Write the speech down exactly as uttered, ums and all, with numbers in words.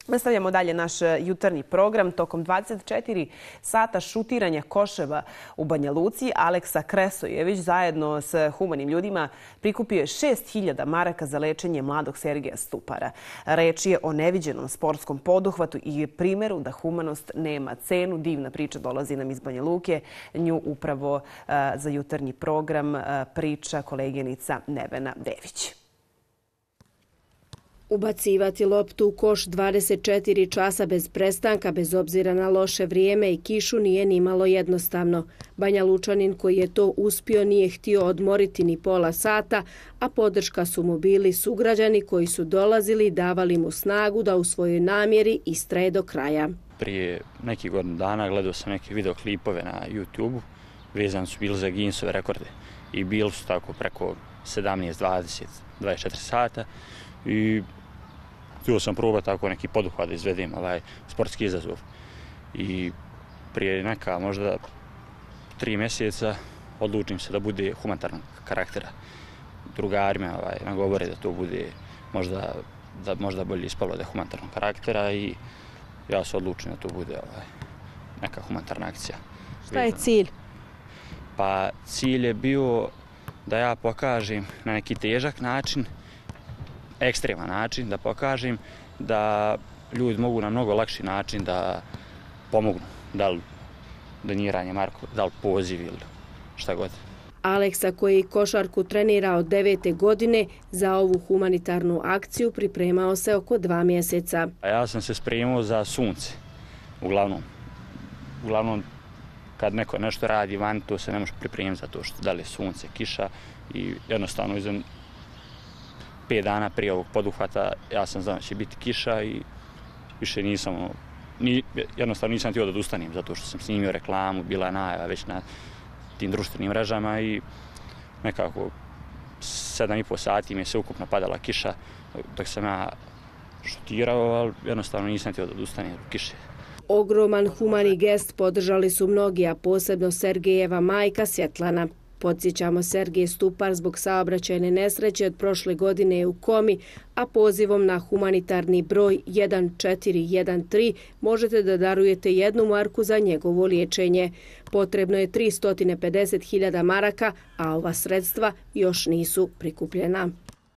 Nastavljamo dalje naš jutarnji program. Tokom dvadeset četiri sata šutiranja koševa u Banja Luci, Aleksa Kresojević zajedno s humanim ljudima prikupio je šest hiljada maraka za lečenje mladog Sergeja Stupara. Reč je o neviđenom sportskom poduhvatu i primjeru da humanost nema cenu. Divna priča dolazi nam iz Banja Luke. Nju upravo uh, za jutarnji program uh, priča koleginica Nevena Dević. Ubacivati loptu u koš dvadeset četiri časa bez prestanka, bez obzira na loše vrijeme i kišu, nije nimalo jednostavno. Banja Lučanin koji je to uspio nije htio odmoriti ni pola sata, a podrška su mu bili sugrađani koji su dolazili i davali mu snagu da u svojoj namjeri istraje do kraja. Prije nekih godina dana gledao sam neke videoklipove na YouTube-u, vezani su bili za Guinnessove rekorde i bili su tako preko sedamnaest, dvadeset, dvadeset četiri sata i htio sam probati tako neki poduhvat da izvedem ovaj sportski izazov. I prije neka možda tri mjeseca odlučim se da bude humanitarnog karaktera. Drugari me ovaj, nagovore da to bude možda, da možda bolje ispalo da je humanitarnog karaktera i ja se odlučim da to bude ovaj, neka humanitarna akcija. Šta je cilj? Pa cilj je bio da ja pokažem na neki težak način, ekstreman način, da pokažem da ljudi mogu na mnogo lakši način da pomognu, da li doniranje marko, da li poziv ili šta god. Aleksa koji košarku trenira od devete godine za ovu humanitarnu akciju pripremao se oko dva mjeseca. Ja sam se spremao za sunce, uglavnom. Uglavnom, kad neko nešto radi van, to se ne može pripremiti za to što da li je sunce, kiša i jednostavno izem pet dana prije ovog poduhvata ja sam znao da će biti kiša i više nisam, ni, jednostavno nisam htio da odustanem zato što sam snimio reklamu, bila je najava već na tim društvenim mrežama i nekako sedam i pol sati mi je se ukupno padala kiša dok sam ja šutirao, ali jednostavno nisam htio da odustanem u kiše. Ogroman humani gest podržali su mnogi, a posebno Sergejeva majka Svjetlana. Podsjećamo, Sergej Stupar zbog saobraćajne nesreće od prošle godine je u komi, a pozivom na humanitarni broj jedan četiri jedan tri možete da darujete jednu marku za njegovo liječenje. Potrebno je tristo pedeset hiljada maraka, a ova sredstva još nisu prikupljena.